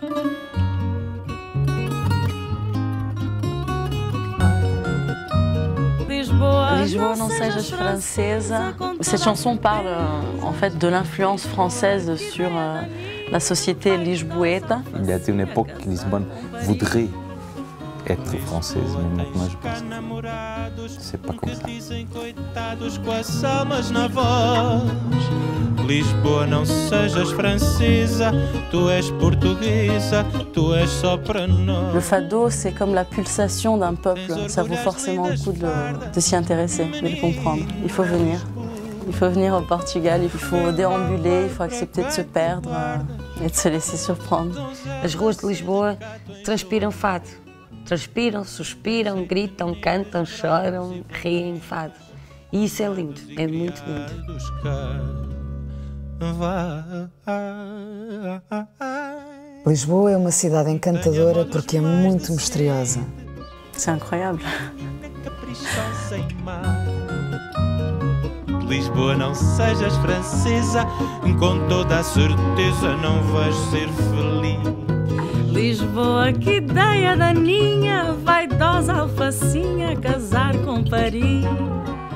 Lisboa, não sejas francesa. Cette chanson parle en fait de l'influence française sur la société lisboète. Il y a été une époque que Lisbonne voudrait être française, mais maintenant je pense que c'est pas comme ça. Lisboa, não sejas francesa, tu és portuguesa, tu és só para nós. Le fado, c'est comme la pulsation d'un peuple. Ça vaut forcément le coup de s'y intéresser, de le comprendre. Il faut venir. Il faut venir au Portugal, il faut déambuler, il faut accepter de se perdre et de se laisser surprendre. As ruas de Lisboa transpiram fado. Transpiram, suspiram, gritam, cantam, choram, riem fado. E isso é lindo, é muito lindo. Lisboa é uma cidade encantadora porque é muito misteriosa. C'est incroyable. Lisboa, não sejas francesa, com toda a certeza não vais ser feliz. Lisboa, que ideia daninha, vaidosa alfacinha, casar com Paris.